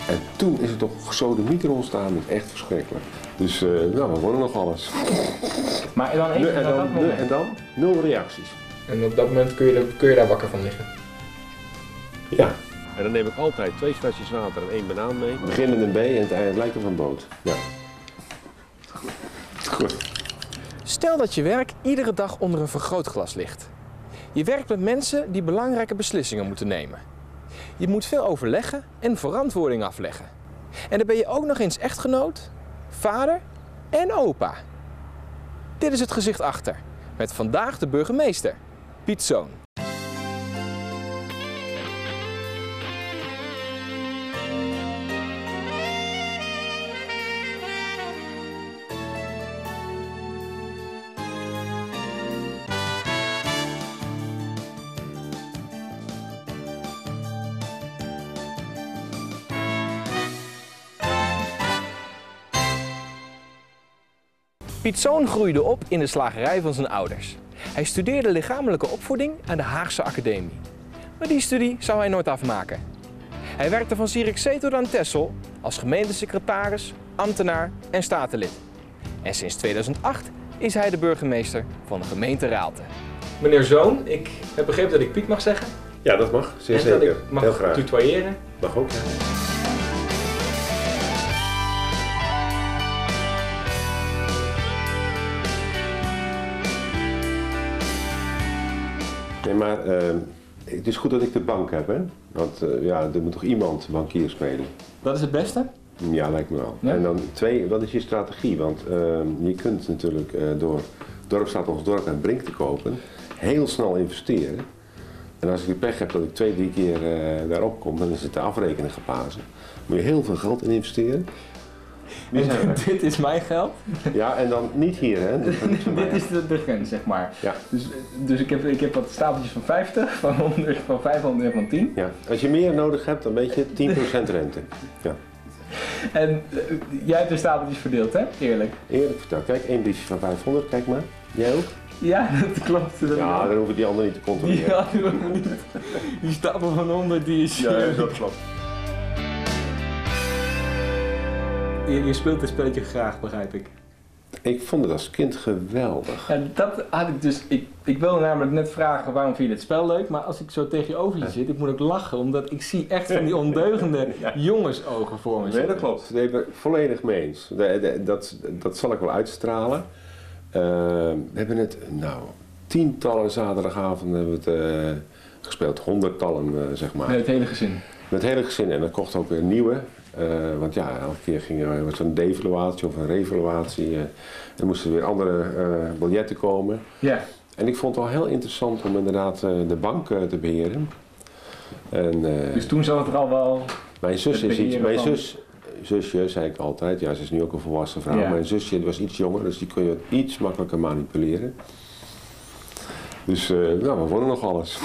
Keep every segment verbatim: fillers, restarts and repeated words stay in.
En toen is er toch gesodemieter ontstaan, dat is echt verschrikkelijk. Dus uh, nou, we worden nog alles. Maar dan even en, dan, dat moment. en dan nul reacties. En op dat moment kun je, kun je daar wakker van liggen? Ja. En dan neem ik altijd twee flesjes water en één banaan mee. Beginnen in een B en het eind lijkt op een boot. Ja. Goed. Stel dat je werk iedere dag onder een vergrootglas ligt. Je werkt met mensen die belangrijke beslissingen moeten nemen. Je moet veel overleggen en verantwoording afleggen. En dan ben je ook nog eens echtgenoot, vader en opa. Dit is het gezicht achter, met vandaag de burgemeester, Piet Zoon. Piet Zoon groeide op in de slagerij van zijn ouders. Hij studeerde lichamelijke opvoeding aan de Haagse Academie. Maar die studie zou hij nooit afmaken. Hij werkte van Zierikzee tot aan Texel als gemeentesecretaris, ambtenaar en statenlid. En sinds tweeduizend acht is hij de burgemeester van de gemeente Raalte. Meneer Zoon, ik heb begrepen dat ik Piet mag zeggen. Ja, dat mag. Zeer en zeker. dat ik mag Heel graag. tutoyeren. Mag ook, ja. Nee, maar uh, het is goed dat ik de bank heb, hè? Want uh, ja, er moet toch iemand bankier spelen? Dat is het beste? Ja, lijkt me wel. Ja? En dan twee, wat is je strategie? Want uh, je kunt natuurlijk uh, door Dorpsstraat Ons Dorp en Brink te kopen, heel snel investeren. En als ik de pech heb dat ik twee, drie keer uh, daarop kom, dan is het de afrekening gepazen. Moet je heel veel geld in investeren. Dit is mijn geld. Ja, en dan niet hier, hè? Dit, Dit is de, de grens, zeg maar. Ja. Dus, dus ik, heb, ik heb wat stapeltjes van vijftig, van honderd, van vijfhonderd en van tien. Ja. Als je meer nodig hebt, dan weet je tien procent rente. Ja. En uh, jij hebt de stapeltjes verdeeld, hè? Eerlijk. Eerlijk verteld. Kijk, één briefje van vijfhonderd, kijk maar. Jij ook? Ja, dat klopt. Dat Ja, dan hoeven die anderen niet te controleren. Ja, die, niet. Die stapel van honderd, die is... Ja, dat klopt. Je, je speelt dit spelletje graag, begrijp ik. Ik vond het als kind geweldig. Ja, dat had ik dus. Ik, ik wilde namelijk net vragen waarom vind je dit spel leuk, maar als ik zo tegen je over je zit, ik moet ook lachen, omdat ik zie echt van die ondeugende ja. jongensogen voor me. Nee, dat klopt. Dat hebben we volledig mee eens. Dat, dat zal ik wel uitstralen. Uh, we hebben het, nou, tientallen zaterdagavonden hebben we het uh, gespeeld, honderdtallen uh, zeg maar. Met het hele gezin? Met het hele gezin en dan kocht ook weer nieuwe. Uh, want ja, elke keer ging er zo'n devaluatie of een revaluatie. Uh, er moesten weer andere uh, biljetten komen. Ja. En ik vond het wel heel interessant om inderdaad uh, de bank uh, te beheren. En, uh, dus toen zat het er al wel... Mijn zus is iets... Mijn van... zus, zusje, zei ik altijd, ja, ze is nu ook een volwassen vrouw. Ja. Mijn zusje was iets jonger, dus die kun je iets makkelijker manipuleren. Dus uh, nou, we worden nog alles.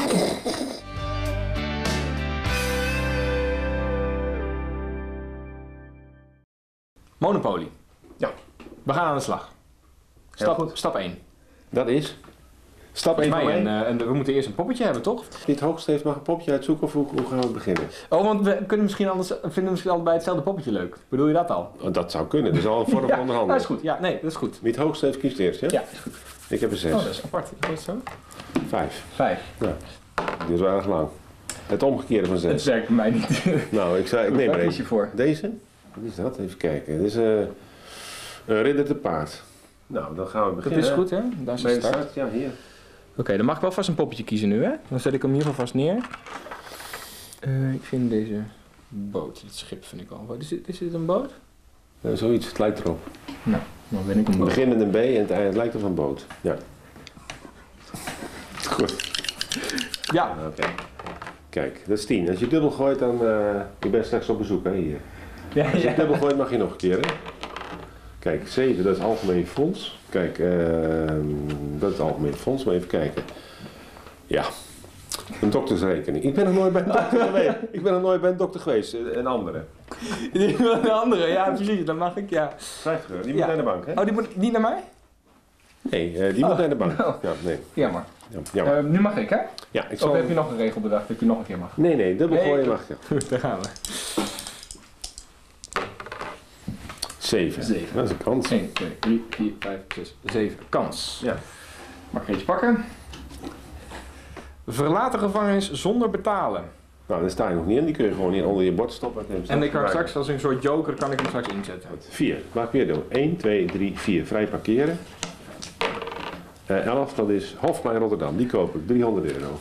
Monopoly. Ja. We gaan aan de slag. Stap, stap één. Dat is? Stap één van en, uh, en we moeten eerst een poppetje hebben, toch? Dit hoogste heeft mag een popje uitzoeken of hoe, hoe gaan we beginnen? Oh, want we kunnen misschien anders, vinden misschien allebei hetzelfde poppetje leuk. Bedoel je dat al? Oh, dat zou kunnen, dat is al een vorm van ja, onderhandelen. dat is goed. Ja, nee, dat is goed. Wie het hoogste heeft kiest eerst, ja? Ja, is goed. Ik heb een zes. Oh, dat is apart. Is dat zo? Vijf. Vijf. Ja. Dit is wel erg lang. Het omgekeerde van zes. Dat werkt bij mij niet. Nou, ik, zei, ik neem er deze. voor? Deze? Wat is dat? Even kijken. Dit is uh, een ridder te paard. Nou, dan gaan we beginnen. Dat is goed, hè? Daar is de start. start. Ja, hier. Oké, okay, dan mag ik wel vast een poppetje kiezen nu, hè? Dan zet ik hem hier vast neer. Uh, ik vind deze boot, dit schip vind ik al. Wat is dit, is dit een boot? Uh, zoiets, het lijkt erop. Nou, dan ben ik een boot. We beginnen in een B en het eind lijkt op een boot. Ja. Goed. Ja. Oké. Okay. Kijk, dat is tien. Als je dubbel gooit, dan... Uh, ik ben straks op bezoek, hè, hier. Ja, Als je ja. dubbel gooit, mag je nog een keer, hè. Kijk, zeven, dat is algemeen fonds. Kijk, uh, dat is algemeen fonds, maar even kijken. Ja, een doktersrekening. Ik ben nog nooit bij een dokter geweest. Ik ben nog nooit bij een dokter geweest, een andere. Een andere, ja precies, dan mag ik, ja. vijftig euro, die moet ja. naar de bank, hè? Oh, die moet niet naar mij? Nee, uh, die oh. moet naar de bank. Oh. Ja, nee. Jammer. Ja, jammer. Uh, nu mag ik, hè? Ja, ik zal... Of heb je nog een regel bedacht dat je nog een keer mag? Nee, nee, dubbel nee, gooien mag je. Goed, daar gaan we. Zeven. Zeven. Dat is een kans. één, twee, drie, vier, vijf, zes, zeven. Kans. Ja. Mag ik eentje pakken? Verlaat de gevangenis zonder betalen. Nou, daar sta je nog niet in. Die kun je gewoon hier onder je bord stoppen. En ik kan straks als een soort joker kan ik hem straks inzetten. Vier. Laat ik weer doen. één, twee, drie, vier. Vrij parkeren. Uh, elf, dat is Hofplein Rotterdam. Die koop ik. driehonderd euro.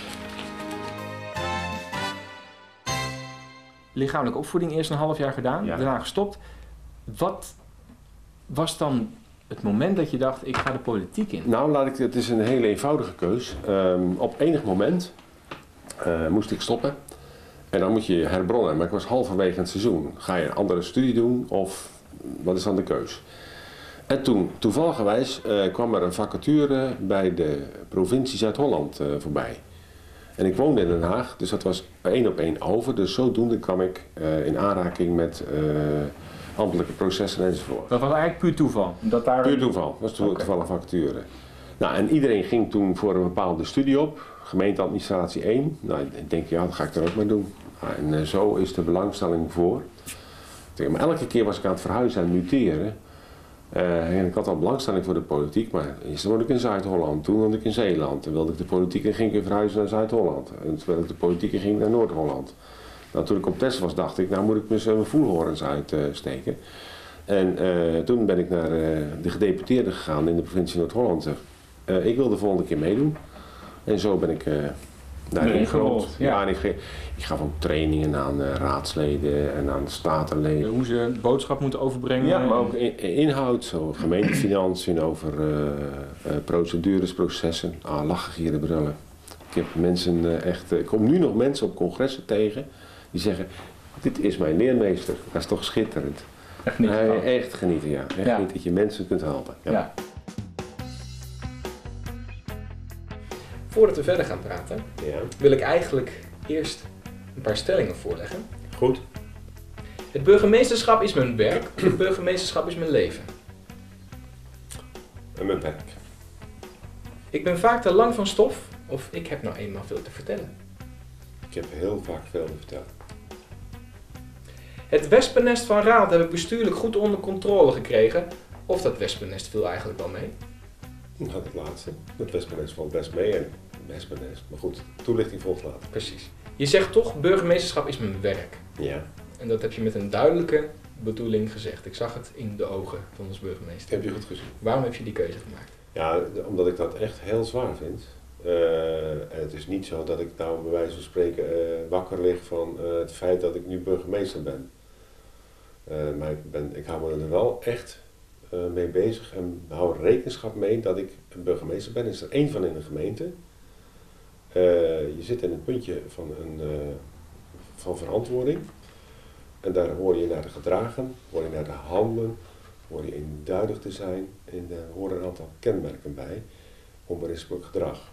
Lichamelijke opvoeding eerst een half jaar gedaan, Ja. daarna gestopt. Wat was dan het moment dat je dacht, ik ga de politiek in? Nou, laat ik, het is een hele eenvoudige keus. Um, op enig moment uh, moest ik stoppen. En dan moet je herbronnen. Maar ik was halverwege het seizoen. Ga je een andere studie doen of wat is dan de keus? En toen, toevalligerwijs, uh, kwam er een vacature bij de provincie Zuid-Holland uh, voorbij. En ik woonde in Den Haag, dus dat was één op één over. Dus zodoende kwam ik uh, in aanraking met uh, ambtelijke processen enzovoort. Dat was eigenlijk puur toeval? Dat daar... Puur toeval, dat was to Okay. toevallig vacature. Nou, en iedereen ging toen voor een bepaalde studie op, gemeenteadministratie één. Nou, ik denk, ja, dat ga ik er ook maar doen. Nou, en uh, zo is de belangstelling voor. Maar elke keer was ik aan het verhuizen en muteren. Uh, en ik had al belangstelling voor de politiek, maar eerst woonde ik in Zuid-Holland, toen woonde ik in Zeeland. Toen wilde ik de politiek en ging ik weer verhuizen naar Zuid-Holland. En toen wilde ik de politiek en ging ik naar Noord-Holland. Nou, toen ik op test was, dacht ik, nou moet ik mijn, mijn voelhorens uitsteken. Uh, en uh, toen ben ik naar uh, de gedeputeerde gegaan in de provincie Noord-Holland. Uh, ik wil de volgende keer meedoen. En zo ben ik uh, daarin gerold. Ja. Ja, en ik, ik gaf ook trainingen aan uh, raadsleden en aan statenleden. Hoe ze een boodschap moeten overbrengen. Ja, maar ook in, inhoud, zo gemeentefinanciën, over uh, uh, procedures, processen. Ah, lachen, gieren, brullen. Ik heb mensen uh, echt, uh, ik kom nu nog mensen op congressen tegen die zeggen, dit is mijn leermeester. Dat is toch schitterend. Echt niet Uh, uh, echt genieten, ja. Echt Ja. niet dat je mensen kunt helpen. Ja. ja. Voordat we verder gaan praten, Ja. wil ik eigenlijk eerst een paar stellingen voorleggen. Goed. Het burgemeesterschap is mijn werk, of het burgemeesterschap is mijn leven. En mijn werk. Ik ben vaak te lang van stof, of ik heb nou eenmaal veel te vertellen. Ik heb heel vaak veel te vertellen. Het wespennest van Raad heb ik bestuurlijk goed onder controle gekregen, of dat wespennest viel eigenlijk wel mee. Nou, het laatste. Het wespennest valt best mee en wespennest. Maar goed, toelichting volgt later. Precies. Je zegt toch, burgemeesterschap is mijn werk. Ja. En dat heb je met een duidelijke bedoeling gezegd. Ik zag het in de ogen van ons burgemeester. Heb je goed gezien. Waarom heb je die keuze gemaakt? Ja, omdat ik dat echt heel zwaar vind. Uh, en het is niet zo dat ik nou bij wijze van spreken uh, wakker lig van uh, het feit dat ik nu burgemeester ben. Uh, maar ik, ben, ik hou me er wel echt uh, mee bezig en hou er rekenschap mee dat ik een burgemeester ben. Is er één van in een gemeente. Uh, je zit in het puntje van, een, uh, van verantwoording. En daar hoor je naar de gedragen, hoor je naar de handelen, hoor je eenduidig te zijn en er horen een aantal kenmerken bij. Onberispelijk gedrag.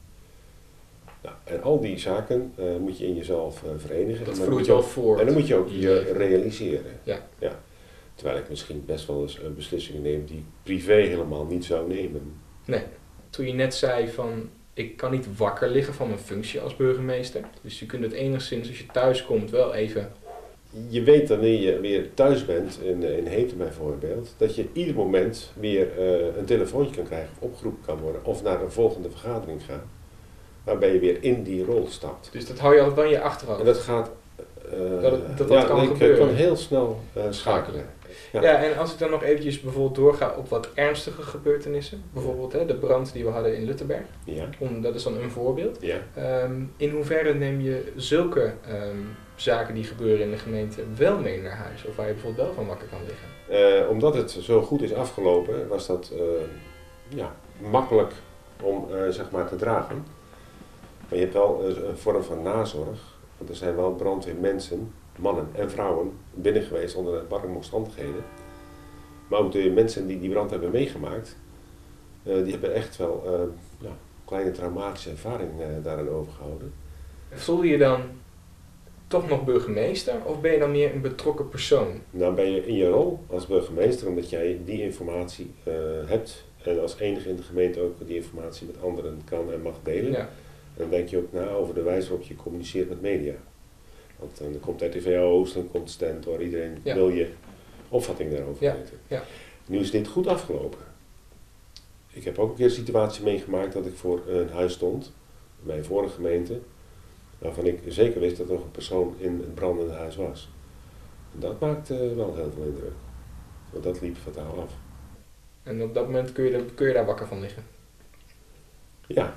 Nou, en al die zaken uh, moet je in jezelf uh, verenigen. Dat en vloeit wel voort. En dan moet je ook in je leven. realiseren. Ja. Ja. Terwijl ik misschien best wel eens uh, beslissingen neem die ik privé helemaal niet zou nemen. Nee. Toen je net zei van, ik kan niet wakker liggen van mijn functie als burgemeester. Dus je kunt het enigszins, als je thuis komt, wel even... Je weet wanneer je weer thuis bent, in, in Heemten bijvoorbeeld, dat je ieder moment weer uh, een telefoontje kan krijgen of opgeroepen kan worden of naar een volgende vergadering gaat, waarbij je weer in die rol stapt. Dus dat hou je altijd wel in je achterhoofd. En dat gaat, uh, Dat het- dat dat ja, kan ik gebeuren. kan heel snel uh, schakelen. Ja. Ja. en als ik dan nog eventjes bijvoorbeeld doorga op wat ernstige gebeurtenissen. Bijvoorbeeld hè, de brand die we hadden in Luttenberg. Ja, Om, dat is dan een voorbeeld. ja. Um, in hoeverre neem je zulke um, zaken die gebeuren in de gemeente wel mee naar huis? Of waar je bijvoorbeeld wel van wakker kan liggen? Uh, omdat het zo goed is afgelopen, was dat uh, ja, makkelijk om uh, zeg maar te dragen. Maar je hebt wel uh, een vorm van nazorg. Want er zijn wel brandweermensen, mannen en vrouwen, binnen geweest onder barre omstandigheden. Maar ook de mensen die die brand hebben meegemaakt, uh, die hebben echt wel uh, ja, kleine traumatische ervaring uh, daaraan overgehouden. Voel je je dan toch nog burgemeester of ben je dan meer een betrokken persoon? Dan ben je in je rol als burgemeester omdat jij die informatie uh, hebt en als enige in de gemeente ook die informatie met anderen kan en mag delen. Ja. En dan denk je ook na over de wijze waarop je communiceert met media. Want dan komt R T V Oost, dan komt Stentor, iedereen Ja. wil je opvatting daarover Ja, weten. ja. Nu is dit goed afgelopen. Ik heb ook een keer een situatie meegemaakt dat ik voor een huis stond, in mijn vorige gemeente, waarvan ik zeker wist dat er nog een persoon in het brandende huis was. En dat maakte wel heel veel indruk. Want dat liep fataal af. En op dat moment kun je, kun je daar wakker van liggen. Ja.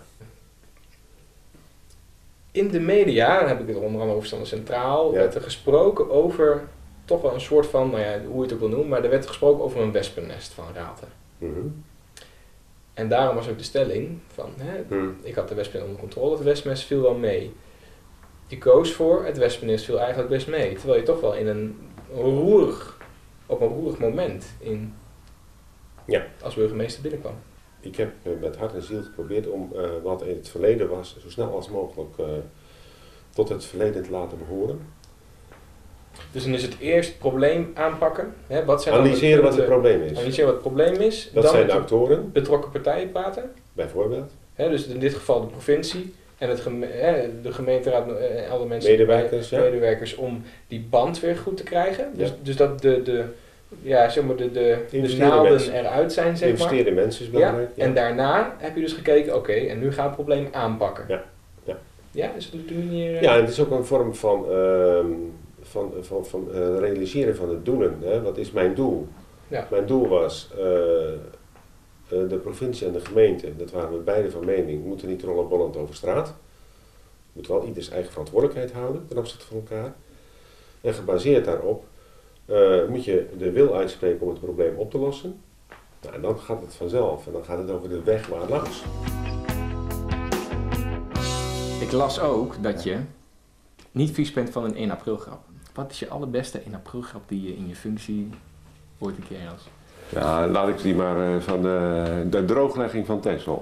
In de media, dan heb ik het onder andere over Standaard Centraal, Ja. werd er gesproken over toch wel een soort van, nou ja, hoe je het ook wil noemen, maar er werd gesproken over een wespennest van Raalte. Mm-hmm. En daarom was ook de stelling van, hè, Mm. ik had de wespen onder controle, het wespennest viel wel mee. Je koos voor, het wespennest viel eigenlijk best mee. Terwijl je toch wel in een roerig, op een roerig moment in, Ja. als burgemeester binnenkwam. Ik heb uh, met hart en ziel geprobeerd om uh, wat in het verleden was, zo snel als mogelijk uh, tot het verleden te laten behoren. Dus dan is het eerst het probleem aanpakken. Hè, wat zijn Analyseren dan wat de het punten- probleem is. Analyseren wat het probleem is. Dat dan zijn met de actoren, betrokken partijen praten. bijvoorbeeld. Hè, dus in dit geval de provincie en het geme hè, de gemeenteraad en alle mensen, Medewerkers, ja. medewerkers om die band weer goed te krijgen. Dus, Ja. dus dat de, de, ja, zeg maar de, de, de Investeren naalden mensen. eruit zijn, zeg maar. Investeren in mensen is Ja, belangrijk. Ja. en daarna heb je dus gekeken, oké, en nu gaan we het probleem aanpakken. Ja, ja. Ja, is het op die manier... uh, Ja, en het is ook een vorm van, uh, van, van, van uh, realiseren van het doelen. Hè. Wat is mijn doel? Ja. Mijn doel was, uh, uh, de provincie en de gemeente, dat waren we beide van mening, moeten niet rollenbollend over straat. Je moet wel ieders eigen verantwoordelijkheid houden ten opzichte van elkaar. En gebaseerd daarop uh, moet je de wil uitspreken om het probleem op te lossen. Nou, en dan gaat het vanzelf en dan gaat het over de weg waar langs. Ik las ook dat je niet vies bent van een één april grap. Wat is je allerbeste één april grap die je in je functie ooit een keer had? Ja, laat ik die maar uh, van de, de drooglegging van Texel.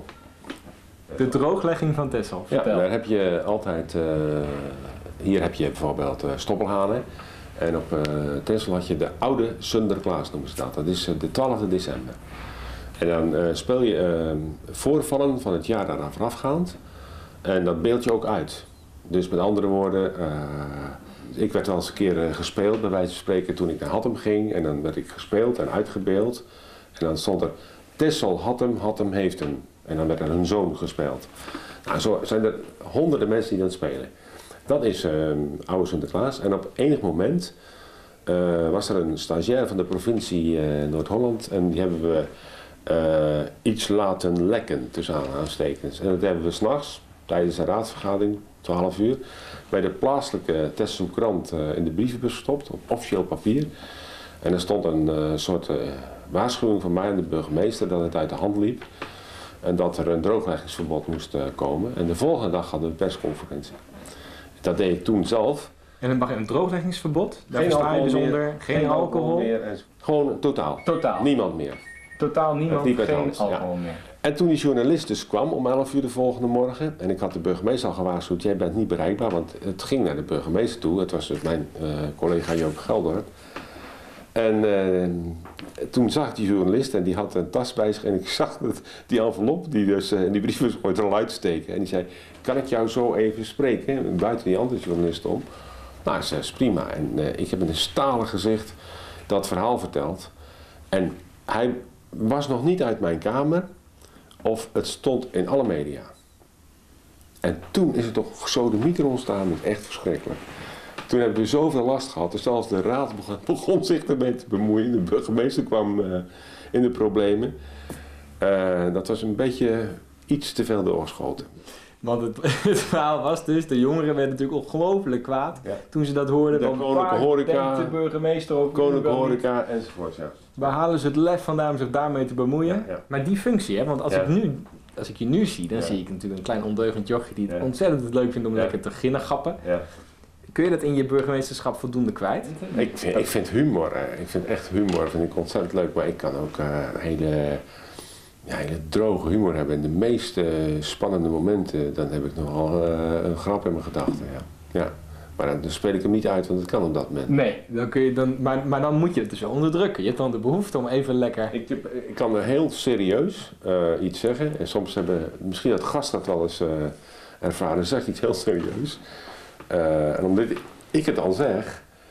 De drooglegging van Texel, Ja, vertel. daar heb je altijd, uh, hier heb je bijvoorbeeld uh, stoppelhanen. En op uh, Texel had je de oude Sinterklaas noemen ze dat. Dat is uh, de twaalfde december. En dan uh, speel je uh, voorvallen van het jaar daaraan voorafgaand. En dat beeld je ook uit. Dus met andere woorden, uh, ik werd wel eens een keer uh, gespeeld, bij wijze van spreken, toen ik naar Hattem ging. En dan werd ik gespeeld en uitgebeeld. En dan stond er, Texel, Hattem, Hattem heeft hem. En dan werd er hun zoon gespeeld. Nou, zo zijn er honderden mensen die dat spelen. Dat is uh, oude Sinterklaas. En op enig moment uh, was er een stagiair van de provincie uh, Noord-Holland. En die hebben we uh, iets laten lekken, tussen aanhalingstekens. En dat hebben we 's nachts, tijdens een raadsvergadering, twaalf uur, bij de plaatselijke Texelse krant uh, in de brievenbus gestopt, op officieel papier. En er stond een uh, soort uh, waarschuwing van mij en de burgemeester dat het uit de hand liep. En dat er een droogleggingsverbod moest uh, komen. En de volgende dag hadden we een persconferentie. Dat deed ik toen zelf. En dan mag je een droogleggingsverbod? Daar Geen versta je dus alcohol onder meer, geen, geen alcohol. alcohol meer. En gewoon totaal. Totaal. Niemand meer. Totaal niemand, liep uit geen hand, ja. alcohol meer. En toen die journalist dus kwam om elf uur de volgende morgen. En ik had de burgemeester al gewaarschuwd, jij bent niet bereikbaar. Want het ging naar de burgemeester toe. Het was dus mijn uh, collega Joop Gelder. En uh, toen zag die journalist en die had een tas bij zich. En ik zag dat die envelop die dus uh, in die brieven ooit er al uitsteken. En die zei, kan ik jou zo even spreken? En buiten die andere journalist om. Nou, ze is prima. En uh, ik heb met een stalen gezicht dat verhaal verteld. En hij was nog niet uit mijn kamer. Of het stond in alle media. En toen is het toch zo de mieter ontstaan. Dat is echt verschrikkelijk. Toen hebben we zoveel last gehad. Dus zelfs de raad begon, begon zich ermee te bemoeien. De burgemeester kwam uh, in de problemen. Uh, dat was een beetje iets te veel doorgeschoten. Want het, het verhaal was dus, de jongeren werden natuurlijk ongelooflijk kwaad Ja. toen ze dat hoorden. De van, koninklijke waar horeca, denkt de burgemeester op Koninklijke horeca enzovoort. Ja. Waar halen ze het lef vandaan om zich daarmee te bemoeien? Ja, ja. Maar die functie, hè, want als, Ja. ik nu, als ik je nu zie, dan Ja. zie ik natuurlijk een klein ondeugend jochje die het Ja. ontzettend leuk vindt om Ja. lekker te ginnegappen. Ja. Kun je dat in je burgemeesterschap voldoende kwijt? Ik, vind, ik vind humor, hè. ik vind echt humor vind ik ontzettend leuk. Maar ik kan ook uh, hele, ja, hele droge humor hebben. In de meest uh, spannende momenten, dan heb ik nogal uh, een grap in mijn gedachten. Ja. Ja. Maar dan, dan speel ik hem niet uit, want het kan op dat moment. Nee, dan kun je dan, maar, maar dan moet je het dus wel onderdrukken. Je hebt dan de behoefte om even lekker... Ik, heb- ik kan er heel serieus uh, iets zeggen. En soms hebben, misschien dat gast dat wel eens uh, ervaren, zeg ik iets heel serieus. Uh, en omdat ik het al zeg,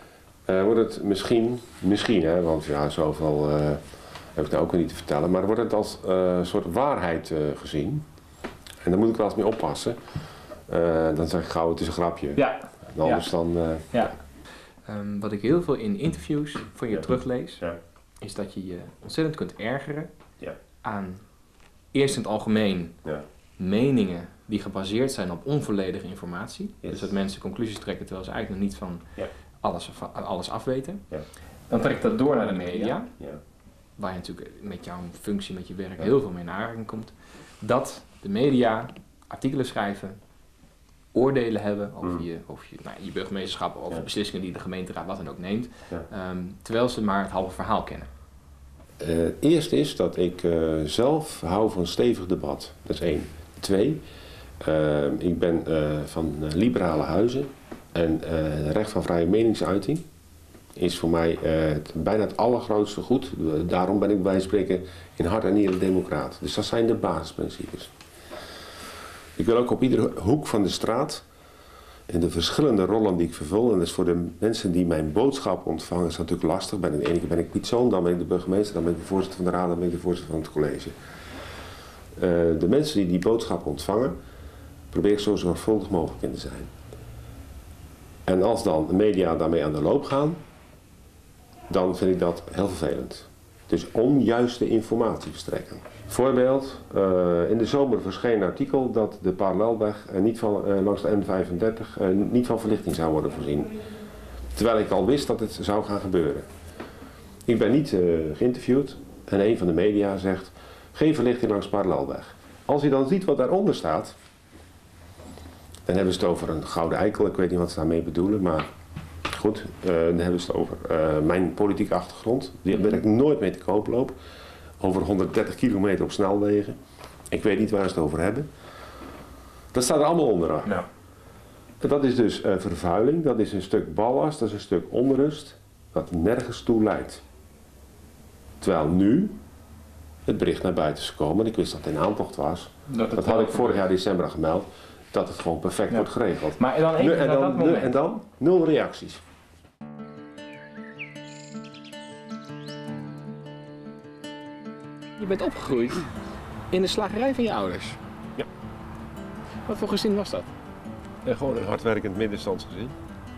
Uh, wordt het misschien, misschien hè, want ja, zoveel uh, heb ik nou ook weer niet te vertellen, maar wordt het als uh, soort waarheid uh, gezien. En daar moet ik wel eens mee oppassen. Uh, dan zeg ik gauw, het is een grapje. Ja. En anders ja. dan... Uh, ja. Um, wat ik heel veel in interviews van je ja. teruglees, ja. is dat je je ontzettend kunt ergeren ja. aan eerst in het algemeen ja. meningen die gebaseerd zijn op onvolledige informatie. Yes. Dus dat mensen conclusies trekken terwijl ze eigenlijk nog niet van ja. alles, van alles afweten. Ja. Dan trek ik dat door naar de media, ja. Ja. waar je natuurlijk met jouw functie, met je werk ja. heel veel mee in aanraking komt. Dat de media artikelen schrijven, oordelen hebben over, mm. je, over je, nou, je burgemeesterschap, over ja. beslissingen die de gemeenteraad wat dan ook neemt, ja. um, terwijl ze maar het halve verhaal kennen. Uh, het eerste is dat ik uh, zelf hou van stevig debat. Dat is één. Twee, uh, ik ben uh, van uh, liberale huizen en uh, het recht van vrije meningsuiting is voor mij uh, het, bijna het allergrootste goed. Daarom ben ik bij spreken in hart en nieren democraat. Dus dat zijn de basisprincipes. Ik wil ook op iedere hoek van de straat in de verschillende rollen die ik vervul. En dat is voor de mensen die mijn boodschap ontvangen is natuurlijk lastig. Bij de ene keer ben ik Piet Zoon, dan ben ik de burgemeester, dan ben ik de voorzitter van de raad, dan ben ik de voorzitter van het college. Uh, de mensen die die boodschap ontvangen, probeer ik zo zorgvuldig mogelijk in te zijn. En als dan de media daarmee aan de loop gaan, dan vind ik dat heel vervelend. Dus onjuiste informatie verstrekken. Voorbeeld, uh, in de zomer verscheen een artikel dat de parallelweg uh, niet van, uh, langs de N vijfendertig uh, niet van verlichting zou worden voorzien. Terwijl ik al wist dat het zou gaan gebeuren. Ik ben niet uh, geïnterviewd en een van de media zegt, geen verlichting langs de parallelweg. Als je dan ziet wat daaronder staat, dan hebben ze het over een gouden eikel, ik weet niet wat ze daarmee bedoelen, maar goed, uh, dan hebben ze het over uh, mijn politieke achtergrond, die ben ik nooit mee te koop loop. Over honderddertig kilometer op snelwegen. Ik weet niet waar ze het over hebben. Dat staat er allemaal onder. Ja. Dat is dus uh, vervuiling, dat is een stuk ballast, dat is een stuk onrust, dat nergens toe leidt. Terwijl nu het bericht naar buiten is gekomen, en ik wist dat het in aantocht was, dat, dat had ik vorig jaar december gemeld, dat het gewoon perfect ja. wordt geregeld. Maar dan even en, dan, dan, dat en dan nul reacties. Je bent opgegroeid in de slagerij van je ouders. Ja. Wat voor gezin was dat? Ja, gewoon een hardwerkend middenstandsgezin.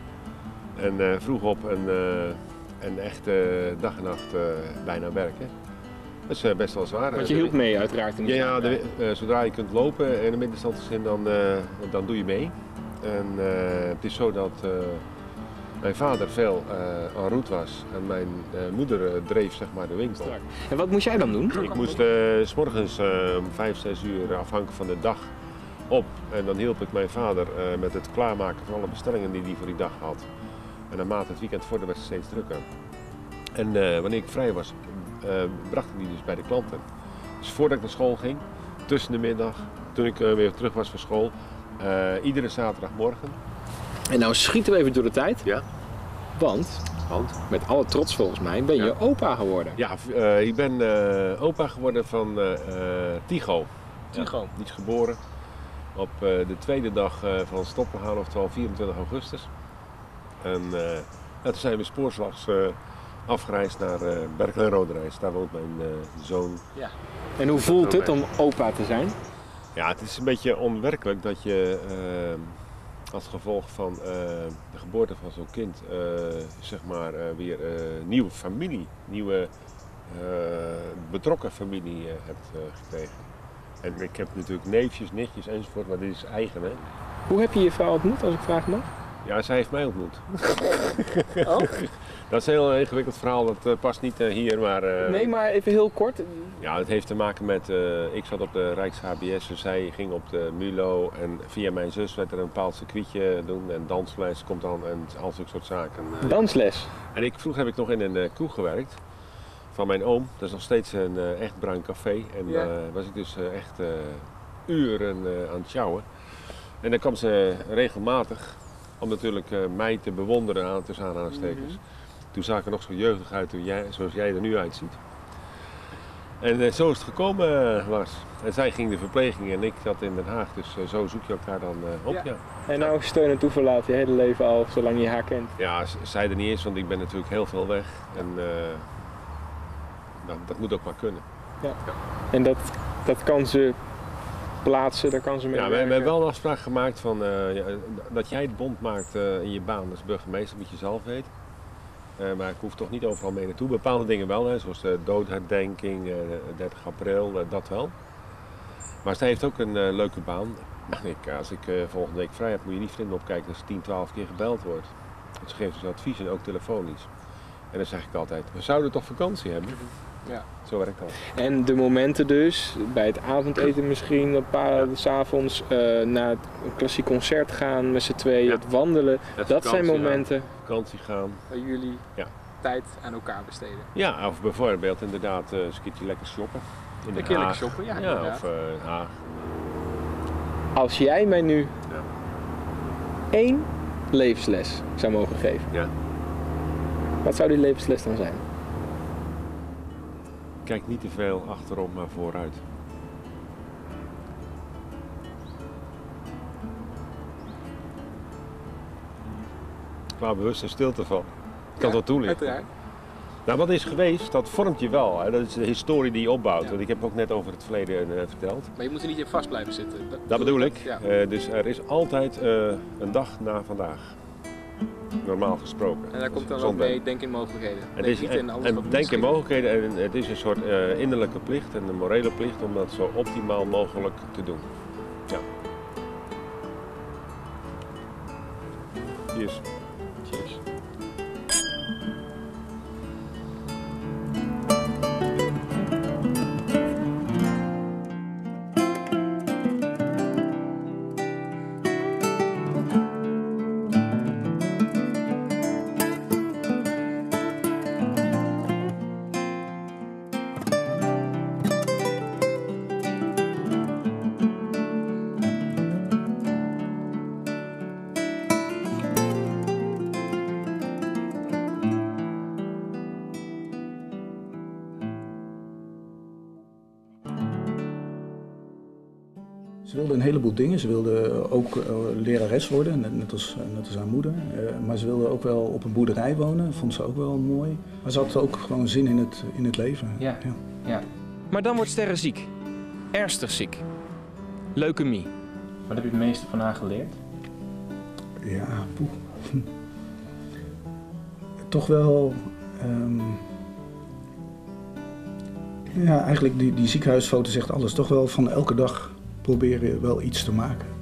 En uh, vroeg op en, uh, en echt uh, dag en nacht uh, bijna werken. Dat is uh, best wel zwaar. Want je hielp mee uiteraard in de Ja, de, uh, zodra je kunt lopen in een middenstandsgezin, dan, uh, dan doe je mee. En uh, het is zo dat uh, mijn vader veel uh, en route was en mijn uh, moeder uh, dreef zeg maar de winkel. En wat moest jij dan doen? Ik moest uh, 's morgens uh, om vijf, zes uur afhankelijk van de dag op. En dan hielp ik mijn vader uh, met het klaarmaken van alle bestellingen die hij voor die dag had. En naarmate het weekend vorderde werd het steeds drukker. En uh, wanneer ik vrij was, uh, bracht ik die dus bij de klanten. Dus voordat ik naar school ging, tussen de middag, toen ik uh, weer terug was van school, uh, iedere zaterdagmorgen. En nou schieten we even door de tijd. Ja. Want, Want? met alle trots volgens mij, ben je ja. opa geworden. Ja, uh, ik ben uh, opa geworden van uh, uh, Tigo. Tigo. Ja, die is geboren op uh, de tweede dag uh, van Stoppelhaan, oftewel vierentwintig augustus. En uh, ja, toen zijn we spoorslags uh, afgereisd naar uh, Berkel en Roderijs. Daar woont mijn uh, zoon. Ja. En hoe voelt het om opa te zijn? Ja, het is een beetje onwerkelijk dat je uh, als gevolg van uh, de geboorte van zo'n kind uh, zeg maar uh, weer uh, nieuwe familie, nieuwe uh, betrokken familie uh, hebt uh, gekregen. En ik heb natuurlijk neefjes, nichtjes enzovoort, maar dit is eigen, hè. Hoe heb je je vrouw ontmoet, als ik vragen mag? Ja, zij heeft mij ontmoet. Oh? Dat is een heel ingewikkeld verhaal, dat uh, past niet uh, hier, maar... Uh, nee, maar even heel kort. Ja, het heeft te maken met, uh, ik zat op de Rijks H B S, dus zij ging op de Mulo en via mijn zus werd er een bepaald circuitje doen en dansles komt dan en al zulke soort zaken. Uh, Dansles? En ik, vroeger heb ik nog in een uh, kroeg gewerkt van mijn oom, dat is nog steeds een uh, echt bruin café en ja. uh, was ik dus uh, echt uh, uren uh, aan het sjouwen. En dan kwam ze regelmatig om natuurlijk uh, mij te bewonderen aan tussen aanhalingstekens. Mm-hmm. Toen zag ik er nog zo jeugdig uit, toen jij, zoals jij er nu uitziet. En uh, zo is het gekomen, uh, Lars. En zij ging de verpleging en ik zat in Den Haag, dus uh, zo zoek je elkaar dan uh, op. Ja. Ja. En nou steun en toeverlaat je hele leven al, zolang je haar kent? Ja, zij er niet is, want ik ben natuurlijk heel veel weg. En uh, nou, dat moet ook maar kunnen. Ja. Ja. En dat, dat kan ze plaatsen, daar kan ze mee Ja, we, we hebben wel een afspraak gemaakt van, uh, ja, dat jij het bond maakt uh, in je baan als burgemeester, moet je zelf weten. Uh, maar ik hoef toch niet overal mee naartoe. Bepaalde dingen wel, hè, zoals de doodherdenking, uh, dertig april, uh, dat wel. Maar zij heeft ook een uh, leuke baan. Ik, als ik uh, volgende week vrij heb, moet je niet vrienden opkijken als tien, twaalf keer gebeld wordt. Ze geeft dus advies en ook telefonisch. En dan zeg ik altijd, we zouden toch vakantie hebben? Ja. Zo werkt dat. En de momenten dus, bij het avondeten misschien, een paar ja. 's avonds uh, naar een klassiek concert gaan met z'n tweeën, ja. het wandelen. Het dat zijn momenten gaan. Vakantie gaan. Waar jullie ja. tijd aan elkaar besteden. Ja, of bijvoorbeeld inderdaad uh, eens een keertje lekker shoppen. In de lekker shoppen, ja. Ja, of uh, Haag. Als jij mij nu ja. één levensles zou mogen geven, ja. wat zou die levensles dan zijn? Kijk niet te veel achterom, maar vooruit. Qua bewust en stilte van. Ik kan ja, dat toelichten. Uiteraard. Nou, wat is geweest, dat vormt je wel. Hè? Dat is de historie die je opbouwt. Ja. Want ik heb ook net over het verleden uh, verteld. Maar je moet er niet in vast blijven zitten. Dat, dat bedoel ik. Ja. Uh, dus er is altijd uh, een dag na vandaag. Normaal gesproken. En daar komt dan ook mee denk in mogelijkheden. En, is, en, en, en denk in mogelijkheden. En het is een soort uh, innerlijke plicht en een morele plicht om dat zo optimaal mogelijk te doen. Ja. Cheers. Cheers. Ze wilde een heleboel dingen. Ze wilde ook uh, lerares worden, net, net, als, net als haar moeder. Uh, maar ze wilde ook wel op een boerderij wonen, vond ze ook wel mooi. Maar ze had ook gewoon zin in het, in het leven. Ja. Ja. Ja. Maar dan wordt Sterre ziek. Ernstig ziek. Leukemie. Wat heb je het meeste van haar geleerd? Ja, poeh. Toch wel... Um, ja, eigenlijk die, die ziekenhuisfoto zegt alles. Toch wel van elke dag proberen wel iets te maken.